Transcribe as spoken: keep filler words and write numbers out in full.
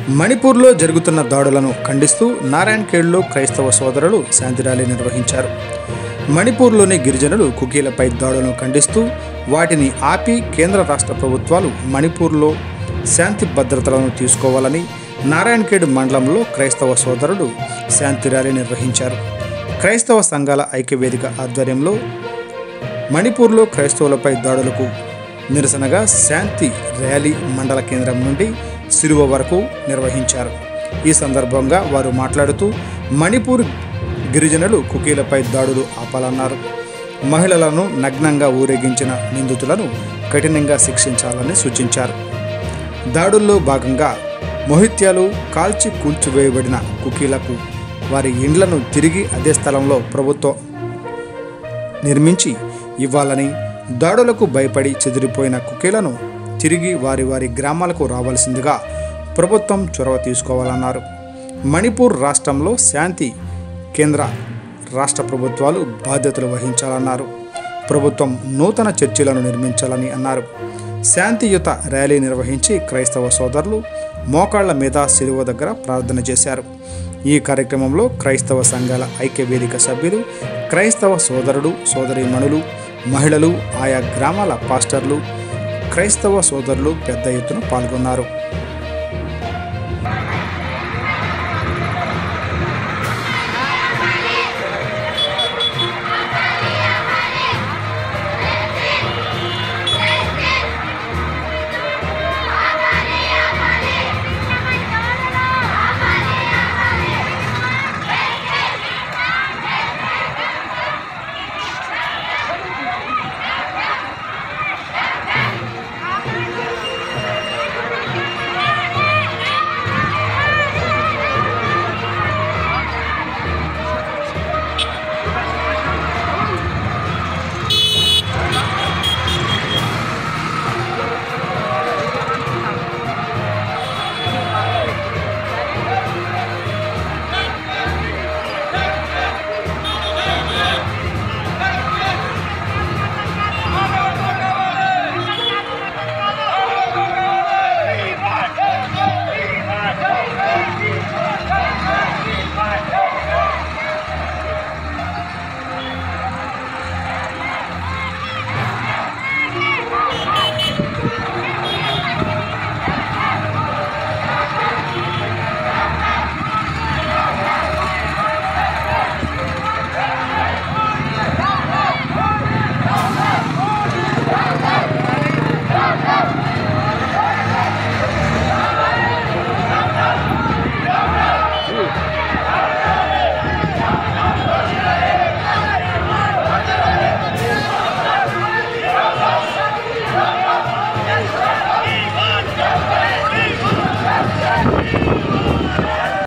మణిపూర్లో జరుగుతున్న దాడులను ఖండిస్తూ నారాయణఖేడ్లో క్రైస్తవ సోదరులు శాంతి ర్యాలీ నిర్వహించారు. మణిపూర్లోని గిరిజనులు కుకీలపై దాడులను ఖండిస్తూ వాటిని ఆపి కేంద్ర రాష్ట్ర ప్రభుత్వాలు మణిపూర్లో శాంతి భద్రతలను తీసుకోవాలని నారాయణఖేడ్ మండలంలో క్రైస్తవ సోదరులు శాంతి ర్యాలీ నిర్వహించారు. క్రైస్తవ సంఘాల ఐక్యవేదిక ఆధ్వర్యంలో మణిపూర్లో క్రైస్తవులపై దాడులకు నిరసనగా శాంతి ర్యాలీ మండల కేంద్రం నుండి సిలువ వరకు నిర్వహించారు. ఈ సందర్భంగా వారు మాట్లాడుతూ మణిపూర్ గిరిజనులు కుకీలపై దాడులు ఆపాలన్నారు. మహిళలను నగ్నంగా ఊరేగించిన నిందితులను కఠినంగా శిక్షించాలని సూచించారు. దాడుల్లో భాగంగా మొహిత్యాలు కాల్చి కూల్చివేయబడిన కుకీలకు వారి ఇండ్లను తిరిగి అదే స్థలంలో ప్రభుత్వం నిర్మించి ఇవ్వాలని, దాడులకు భయపడి చెదిరిపోయిన కుకీలను తిరిగి వారి వారి గ్రామాలకు రావాల్సిందిగా ప్రభుత్వం చొరవ తీసుకోవాలన్నారు. మణిపూర్ రాష్ట్రంలో శాంతి కేంద్ర రాష్ట్ర ప్రభుత్వాలు బాధ్యతలు వహించాలన్నారు. ప్రభుత్వం నూతన చర్చిలను నిర్మించాలని అన్నారు. శాంతియుత ర్యాలీ నిర్వహించి క్రైస్తవ సోదరులు మోకాళ్ల మీద సిలువ దగ్గర ప్రార్థన చేశారు. ఈ కార్యక్రమంలో క్రైస్తవ సంఘాల ఐక్యవేదిక సభ్యులు, క్రైస్తవ సోదరుడు సోదరీమణులు, మహిళలు, ఆయా గ్రామాల పాస్టర్లు, క్రైస్తవ సోదరులు పెద్ద ఎత్తున పాల్గొన్నారు.